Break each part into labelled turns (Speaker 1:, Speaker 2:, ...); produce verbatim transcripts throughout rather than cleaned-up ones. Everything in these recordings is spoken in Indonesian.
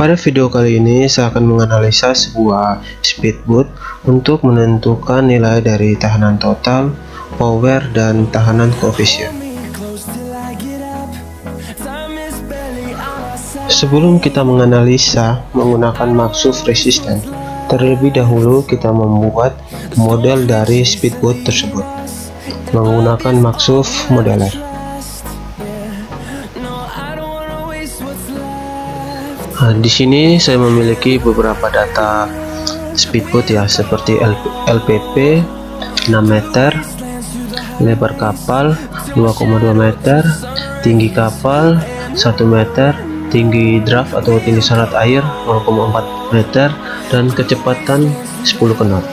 Speaker 1: Pada video kali ini saya akan menganalisa sebuah speedboat untuk menentukan nilai dari tahanan total, power, dan tahanan koefisien. Sebelum kita menganalisa menggunakan MaxSUF resisten, terlebih dahulu kita membuat model dari speedboat tersebut menggunakan MaxSUF modeler. Nah, di sini saya memiliki beberapa data speedboat ya, seperti L P P enam meter, lebar kapal dua koma dua meter, tinggi kapal satu meter, tinggi draft atau tinggi syarat air nol koma empat meter, dan kecepatan sepuluh knot.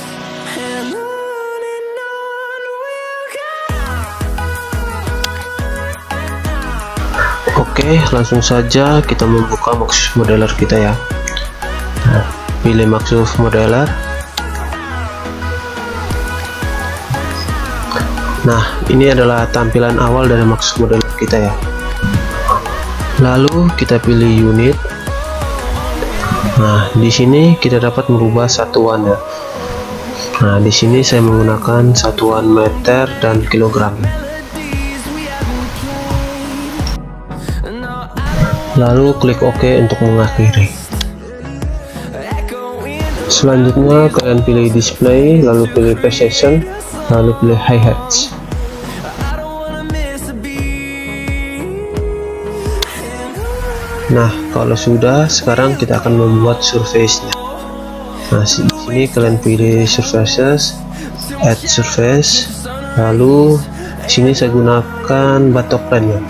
Speaker 1: Oke, langsung saja kita membuka MaxSUF modeler kita ya. Nah, pilih MaxSUF modeler. Nah, ini adalah tampilan awal dari MaxSUF modeler kita ya. Lalu kita pilih unit. Nah, di sini kita dapat merubah satuan ya. Nah, di sini saya menggunakan satuan meter dan kilogram. Lalu klik OK untuk mengakhiri. Selanjutnya kalian pilih display, lalu pilih precision, lalu pilih hi-hats. Nah, kalau sudah, sekarang kita akan membuat surface-nya. Nah, di sini kalian pilih surfaces, add surface, lalu di sini saya gunakan batok plan ya.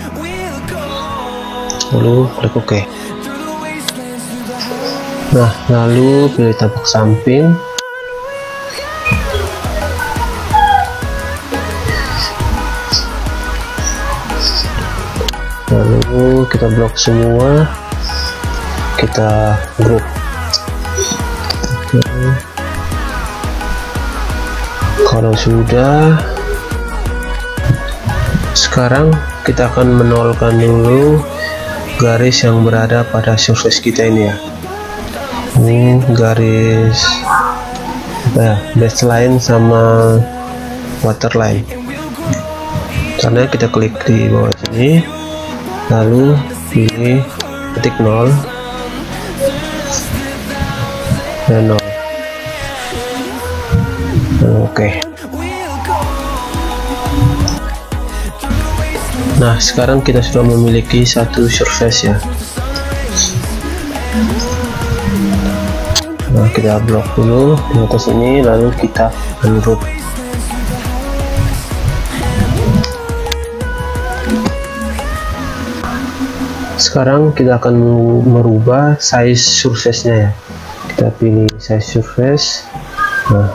Speaker 1: Lalu klik OK. Nah, lalu pilih tampak samping. Lalu kita blok semua, kita group. Oke. Kalau sudah, sekarang kita akan menolkan dulu garis yang berada pada surface kita ini ya. Ini garis apa ya, baseline sama waterline. Karena kita klik di bawah sini, lalu pilih titik nol dan nol. Oke. Nah, sekarang kita sudah memiliki satu surface ya. Nah, kita blok dulu di atas ini, lalu kita ungroup. Sekarang kita akan merubah size surface-nya ya. Kita pilih size surface. Nah,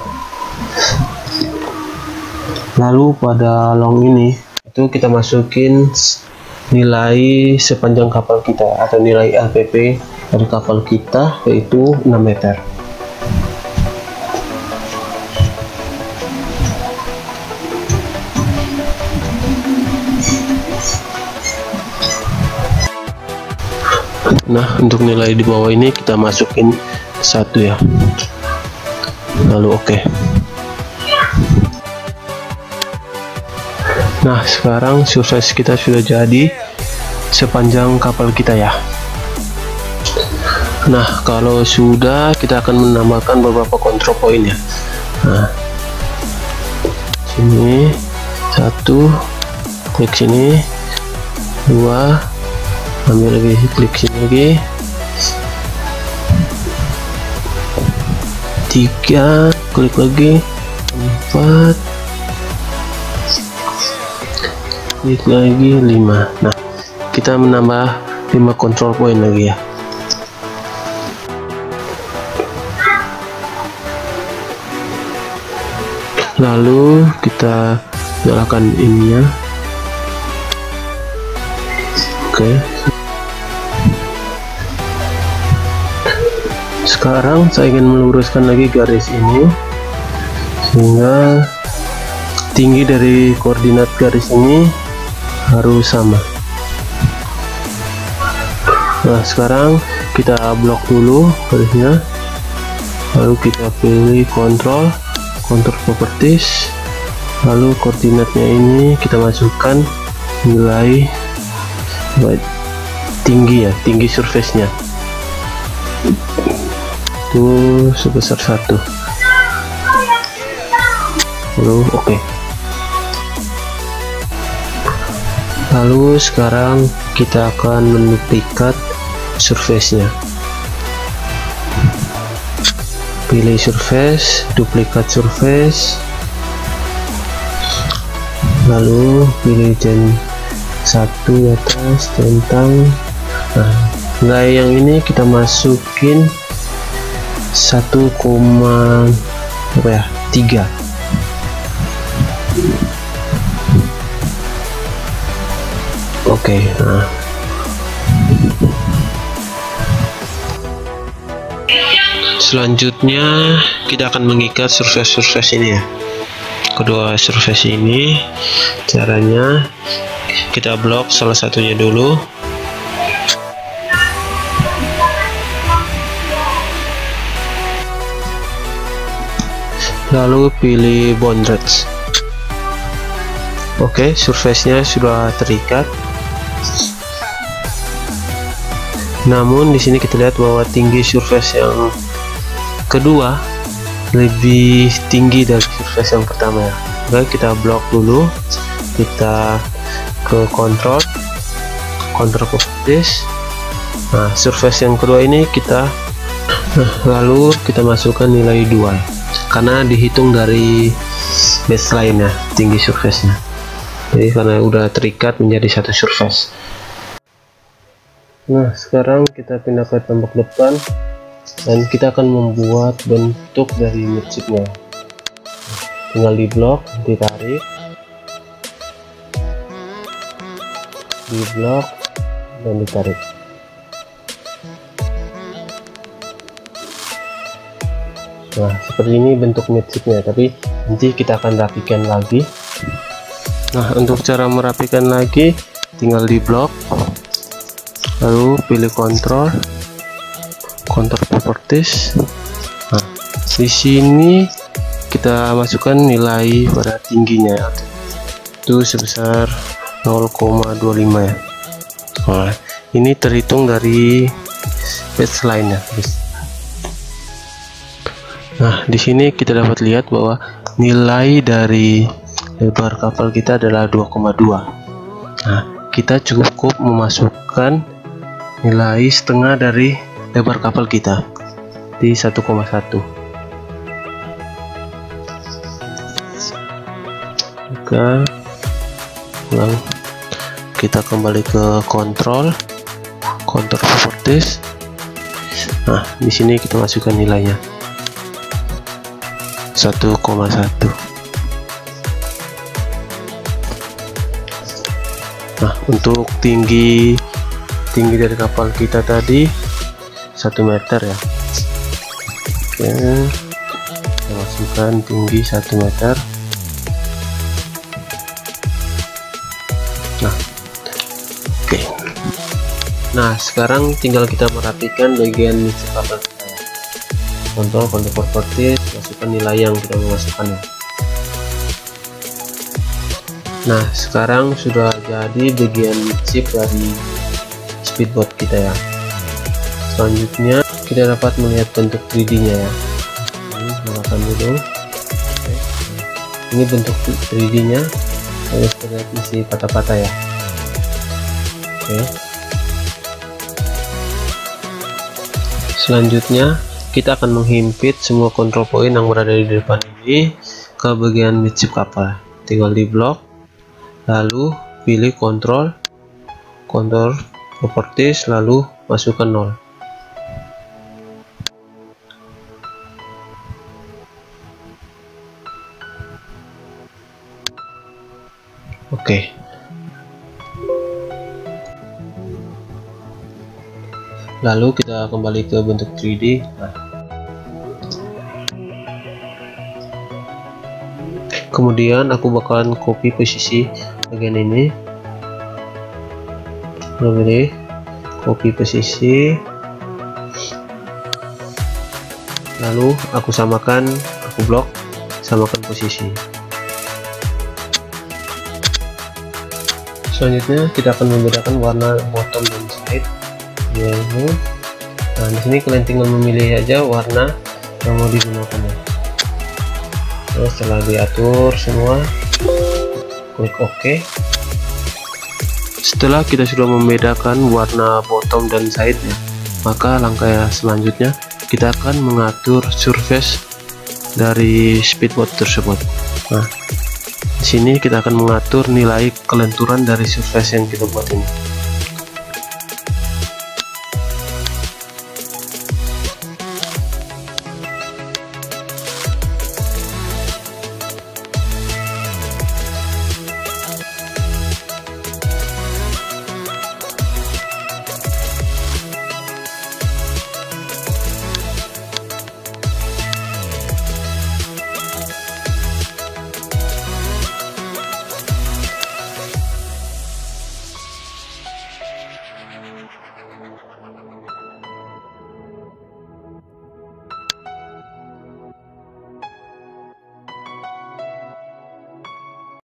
Speaker 1: lalu pada long ini itu kita masukin nilai sepanjang kapal kita atau nilai L P P dari kapal kita, yaitu enam meter. Nah, untuk nilai di bawah ini kita masukin satu ya, lalu oke. Nah, sekarang surface kita sudah jadi sepanjang kapal kita ya. Nah, kalau sudah, kita akan menambahkan beberapa control point ya. Nah, sini satu, klik sini, dua, ambil lagi, klik sini lagi, tiga, klik lagi, empat, klik lagi, lima. Nah, kita menambah lima control point lagi ya. Lalu kita nyalakan ininya. Oke. Sekarang saya ingin meluruskan lagi garis ini sehingga tinggi dari koordinat garis ini harus sama. Nah, sekarang kita blok dulu garisnya, lalu kita pilih kontrol, contour properties, lalu koordinatnya ini kita masukkan nilai tinggi ya, tinggi surface nya itu sebesar satu, lalu oke okay. Lalu sekarang kita akan menduplikat surface-nya. Pilih surface, duplikat surface, lalu pilih gen satu di atas, centang. Nah, nilai yang ini kita masukin satu koma tiga. Oke, okay, nah selanjutnya kita akan mengikat surface-surface ini ya, kedua surface ini. Caranya kita blok salah satunya dulu, lalu pilih boundaries. Oke, okay, surface-nya sudah terikat. Namun di sini kita lihat bahwa tinggi surface yang kedua lebih tinggi dari surface yang pertama ya. Oke, kita blok dulu, kita ke control, control properties. Nah, surface yang kedua ini kita nah, lalu kita masukkan nilai dua karena dihitung dari baseline ya, tinggi surface nya. Jadi karena udah terikat menjadi satu surface. Nah, sekarang kita pindah ke tembok depan dan kita akan membuat bentuk dari midshipnya. Tinggal di blok, ditarik, di blok dan ditarik. Nah, seperti ini bentuk midshipnya, tapi nanti kita akan rapikan lagi. Nah, untuk cara merapikan lagi tinggal di blok, lalu pilih kontrol, contour properties. Nah, di sini kita masukkan nilai pada tingginya itu sebesar nol koma dua lima ya. Nah, ini terhitung dari baseline ya. Nah, di sini kita dapat lihat bahwa nilai dari lebar kapal kita adalah dua koma dua. Nah, kita cukup memasukkan nilai setengah dari lebar kapal kita di satu koma satu. Oke, lalu kita kembali ke kontrol, contour properties. Nah, di sini kita masukkan nilainya satu koma satu. Nah, untuk tinggi tinggi dari kapal kita tadi satu meter ya. Oke, kita masukkan tinggi satu meter. Nah, oke. Nah, sekarang tinggal kita merapikan bagian midship kapal kita ya. Kontrol, contour properties, masukkan nilai yang kita mau masukkan ya. Nah, sekarang sudah jadi bagian midship dari speedboat kita ya. Selanjutnya kita dapat melihat bentuk tiga D nya ya. Ini nyalakan dulu. Oke. Ini bentuk tiga D nya, lalu kita lihat masih patah-patah ya. Oke. Selanjutnya kita akan menghimpit semua control point yang berada di depan ini ke bagian midship kapal. Tinggal di blok, lalu pilih kontrol, contour properties, lalu masukkan nol. Oke. Lalu kita kembali ke bentuk tiga D. Nah, kemudian aku bakalan copy posisi bagian ini, lalu copy posisi, lalu aku samakan, aku blok, samakan posisi. Selanjutnya kita akan membedakan warna bottom dan side, yaitu nah di sini kalian tinggal memilih aja warna yang mau digunakan ya. Nah, setelah diatur semua, klik OK. Setelah kita sudah membedakan warna bottom dan side ya, maka langkah selanjutnya kita akan mengatur surface dari speedboat tersebut. Nah, di sini kita akan mengatur nilai kelenturan dari surface yang kita buat ini.